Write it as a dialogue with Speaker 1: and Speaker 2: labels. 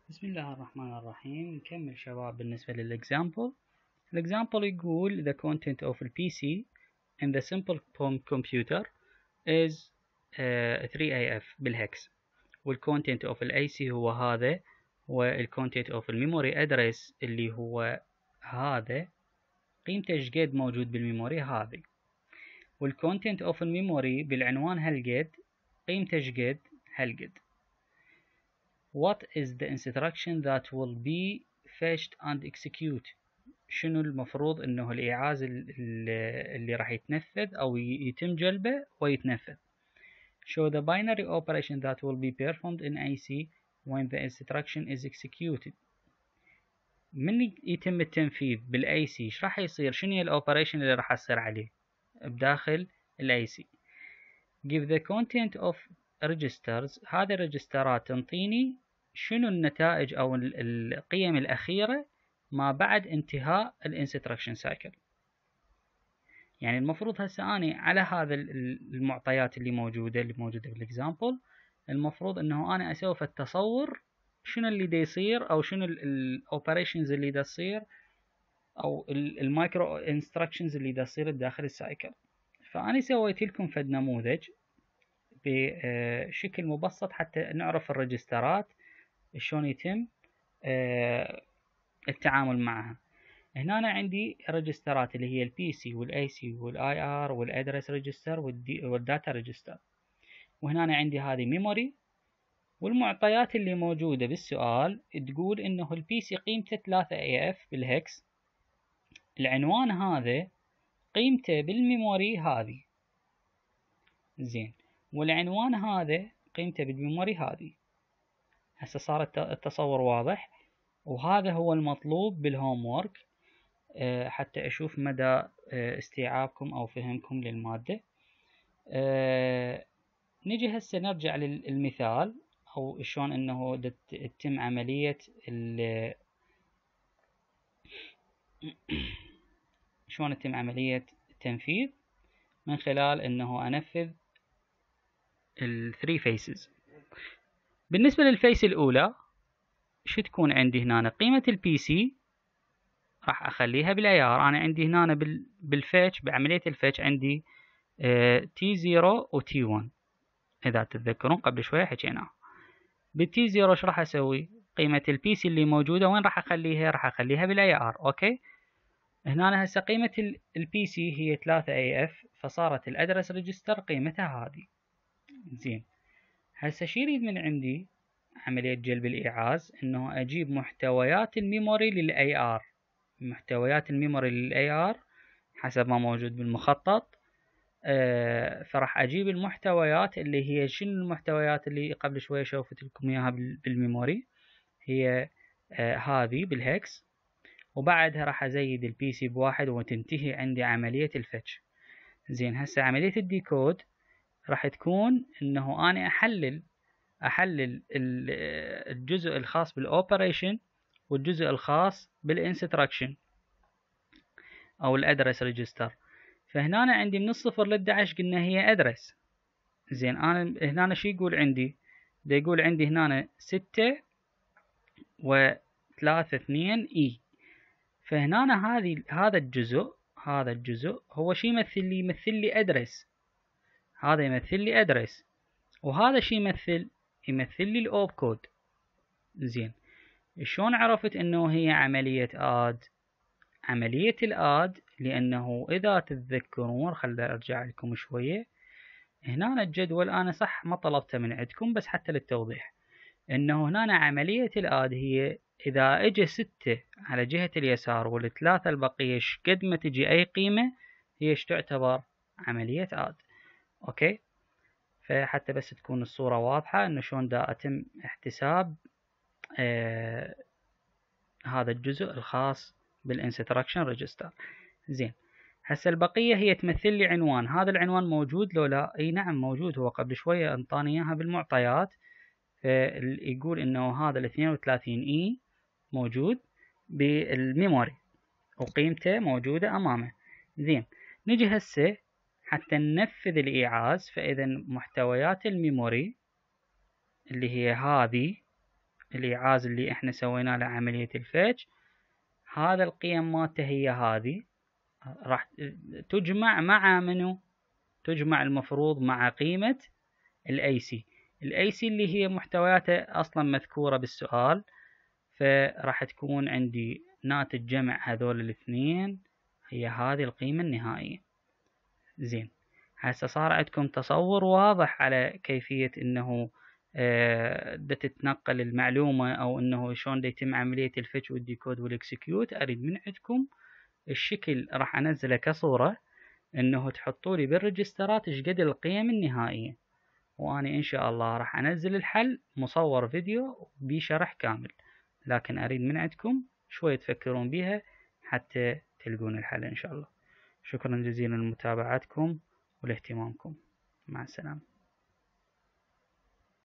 Speaker 1: بسم الله الرحمن الرحيم. نكمل شباب بالنسبة للإكزامبل. الإكزامبل يقول the content of the PC in the simple computer is 3AF بالهكس، والcontent of ال AC هو هذا، والcontent of الميموري address اللي هو هذا قيمته ايش قد موجود بالميموري هذه، والcontent of الميموري بالعنوان هالقد قيمته ايش قد هالقد. What is the instruction that will be fetched and executed؟ شنو المفروض انه الايعاز اللي راح يتنفذ او يتم جلبه ويتنفذ. Show the binary operation that will be performed in AC when the instruction is executed. من يتم التنفيذ بالاي سي ايش راح يصير؟ شنو هي الاوبريشن اللي راح تصير عليه بداخل الاي سي. Give the content of registers. هذه الريجسترات تنطيني شنو النتائج او القيم الاخيرة ما بعد انتهاء الانستراكشن سايكل. يعني المفروض هسه اني على هذا المعطيات اللي موجودة بالاكزامبل، المفروض انه انا اسوي في التصور شنو اللي دا يصير او شنو الاوبريشنز اللي دا تصير او المايكرو انستراكشنز اللي دا تصير داخل السايكل. فاني سويت لكم فد نموذج بشكل مبسط حتى نعرف الريجسترات شلون يتم التعامل معها. هنا أنا عندي ريجسترات اللي هي البي سي والاي سي والاي ار والادرس ريجستر والداتا ريجستر، وهنا أنا عندي هذه ميموري. والمعطيات اللي موجودة بالسؤال تقول انه البي سي قيمته 3 اي اف بالهكس، العنوان هذا قيمته بالميموري هذه زين، والعنوان هذا قيمته بالميموري هذه. هسه صار التصور واضح، وهذا هو المطلوب بالهوم وورك حتى أشوف مدى استيعابكم أو فهمكم للمادة. نجي هسه نرجع للمثال أو شلون أنه تتم عملية شلون تتم عملية التنفيذ من خلال أنه أنفذ الثري فيسز. بالنسبة للفيس الأولى شو تكون عندي هنا؟ قيمة البي سي راح أخليها بالاي ار. أنا عندي هنا بالفيتش بعملية الفيتش عندي تي 0 وتي 1 إذا تتذكرون قبل شوية حكينا. بالتي 0 ايش راح أسوي؟ قيمة البي سي اللي موجودة وين راح أخليها؟ راح أخليها بالاي ار. أوكي، هنا أنا هسه قيمة البي سي هي 3 اي اف، فصارت الادرس ريجستر قيمتها هذه. زين، هسه شي يريد من عندي؟ عملية جلب الإيعاز، إنه أجيب محتويات الميموري للأي آر. محتويات الميموري للأي آر حسب ما موجود بالمخطط. فراح أجيب المحتويات اللي هي شنو المحتويات اللي قبل شوية شوفت لكم إياها بالميموري، هي هذه بالهكس. وبعدها راح أزيد البي سي بواحد وتنتهي عندي عملية الفتش. زين، هسه عملية الديكود راح تكون إنه أنا أحلل الجزء الخاص بالأوبريشن والجزء الخاص بالانستراكشن أو الأدرس ريجستر. فهنا أنا عندي من الصفر لل11 قلنا هي أدرس. زين، أنا هنا شو يقول عندي؟ دا يقول عندي هنا 6 و3 2 إي. فهنا هذا الجزء هو شي يمثل لي؟ يمثل لي أدرس. هذا يمثل لي أدرس، وهذا شي يمثل لي الأوب كود. زين، شلون عرفت انه هي عملية آد؟ عملية الآد لأنه إذا تتذكرون، خلنا أرجع لكم شوية. هنا الجدول أنا صح ما طلبته من عندكم بس حتى للتوضيح، إنه هنا عملية الآد هي إذا إجا 6 على جهة اليسار والثلاثة البقية قد ما تجي أي قيمة هي تعتبر عملية آد. أوكي، فحتى بس تكون الصورة واضحة إنه شلون دا أتم احتساب هذا الجزء الخاص بالانستراكشن ريجستر. زين، هسه البقية هي تمثل لي عنوان. هذا العنوان موجود لو لا؟ اي نعم موجود، هو قبل شوية انطاني اياها بالمعطيات. يقول انه هذا ال 32 اي موجود بالميموري وقيمته موجودة امامه. زين، نجي هسه حتى ننفذ الايعاز. فاذا محتويات الميموري اللي هي هذه الإيعاز اللي احنا سوينا له عملية الفيتش، هذا القيم مالته هي هذه، راح تجمع مع منو؟ تجمع المفروض مع قيمة AC. AC اللي هي محتوياته أصلا مذكورة بالسؤال، فراح تكون عندي ناتج جمع هذول الاثنين هي هذه القيمة النهائية. زين، هسه صار عندكم تصور واضح على كيفية انه دا تتنقل المعلومة، او انه شلون دا يتم عملية الفتش والديكود والاكسكيوت. اريد من عندكم الشكل راح انزله كصورة، انه تحطوا لي بالريجسترات ايش قد القيم النهائية، وانا ان شاء الله راح انزل الحل مصور فيديو بشرح كامل، لكن اريد من عندكم شوية تفكرون بيها حتى تلقون الحل ان شاء الله. شكرا جزيلا لمتابعتكم ولاهتمامكم. مع السلامة.